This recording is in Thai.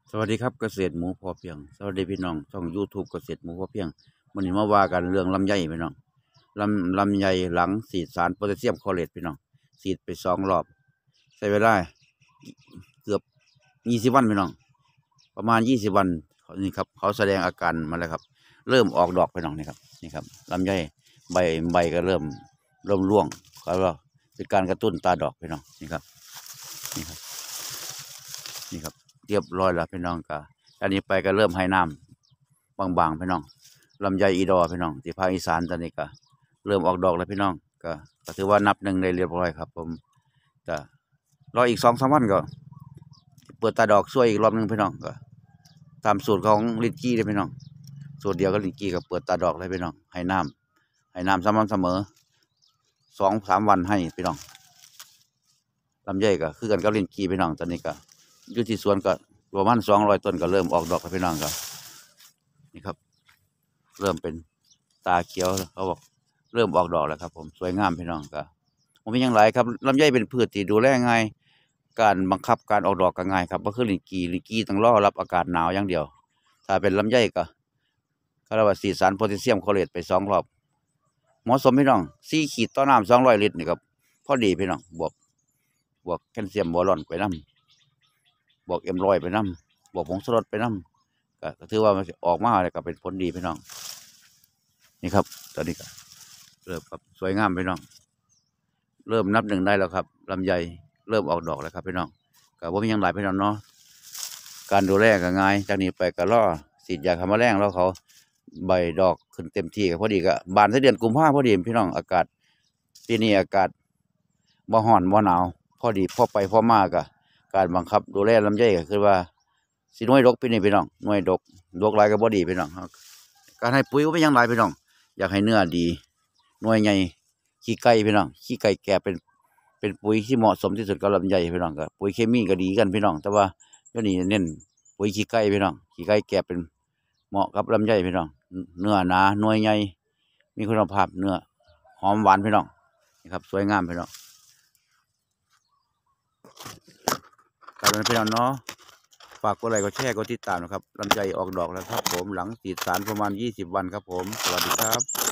สวัสดีครับเกษตรหมูพอเพียงสวัสดีพี่น้องช่อง YouTube เกษตรหมูพอเพียงวันนี้มาว่ากันเรื่องลำไยพี่น้องลำไยหลังฉีดสารโพแทสเซียมคลอเรตพี่น้องฉีดไป2 รอบใช้เวลาเกือบ20 วันพี่น้องประมาณ20 วันนี่ครับเขาแสดงอาการมาแล้วครับเริ่มออกดอกพี่น้องนี่ครับลำไยใบก็เริ่มร่วงเขาว่าเป็นการกระตุ้นตาดอกพี่น้องนี่ครับนี่ครับเรียบร้อยแล้วพี่น้องก็อันนี้ไปก็เริ่มให้น้ำบางๆพี่น้องลำไยอีดอพี่น้องที่ภาคอีสานตอนนี้ก็เริ่มออกดอกแล้วพี่น้องก็ถือว่านับหนึ่งได้เรียบร้อยครับผมจะรออีก2-3 วันก็เปิดตาดอกสวยอีกรอบหนึ่งพี่น้องก็ตามสูตรของลินจี้เลยพี่น้องสูตรเดียวกับลินจี้ก็เปิดตาดอกเลยพี่น้องให้น้ำสม่ำเสมอ2-3 วันให้พี่น้องลำไยก็คือกันกับลินจี้พี่น้องตอนนี้ก็อยู่ที่สวนก็ประมาณ200 ต้นก็เริ่มออกดอกแล้วพี่น้องก็นี่ครับเริ่มเป็นตาเขียวเขาบอกเริ่มออกดอกแล้วครับผมสวยงามพี่น้องก็ผมมีอย่างไรครับลำไยเป็นพืชที่ดูแลง่ายการบังคับการออกดอกก็ง่ายครับก็คือลินกี้ต้องรอรับอากาศหนาวอย่างเดียวถ้าเป็นลำไยก็เขาเรียกว่าฉีดสารโพแทสเซียมคลอเรตไป2 รอบเหมาะสมพี่น้อง4 ขีดต่อน้ำ200 ลิตรนี่ครับพอดีพี่น้องบวกแคลเซียมบอรอนไปน้ำบวกM100ไปน้ำบวกผงชูรสไปน้ำก็ถือว่ามันออกมาเลยก็เป็นผลดีพี่น้องนี่ครับตอนนี้ก็เริ่มครับสวยงามพี่น้องเริ่มนับหนึ่งได้แล้วครับลำไยเริ่มออกดอกแล้วครับพี่น้องก็บ่มีหยังหลายพี่น้องเนาะการดูแลก็ง่ายจากนี้ไปก็รอฉีดยาฆ่าแมลงแล้วเขาใบดอกขึ้นเต็มที่ก็พอดีก็บานในเดือนกุมภาพันธ์พอดีพี่น้องอากาศปีนี้อากาศบ่ร้อนบ่หนาวพอดีพอไปพอมาก็การบังคับดูแลลำไยก็คือว่าสิหน่วยดกปีนี้พี่น้องหน่วยดกหลายก็บ่ดีพี่น้องการให้ปุ๋ยก็ไม่ยังหลายพี่น้องอยากให้เนื้อดีหน่วยใหญ่ขี้ไก่พี่น้องขี้ไก่แก่เป็นปุ๋ยที่เหมาะสมที่สุดกับลำไยพี่น้องก็ปุ๋ยเคมีก็ดีกันพี่น้องแต่ว่าเดี๋ยวนี้เน้นปุ๋ยขี้ไก่พี่น้องขี้ไก่แก่เป็นเหมาะกับลำไยพี่น้องเนื้อหนาหน่วยใหญ่มีคุณภาพเนื้อหอมหวานพี่น้องนี่ครับสวยงามพี่น้องการเป็นพี่น้องเนาะฝากกดไลค์กดแชร์กดติดตามนะครับลำไยออกดอกแล้วครับผมหลังฉีดสารประมาณ20 วันครับผมสวัสดีครับ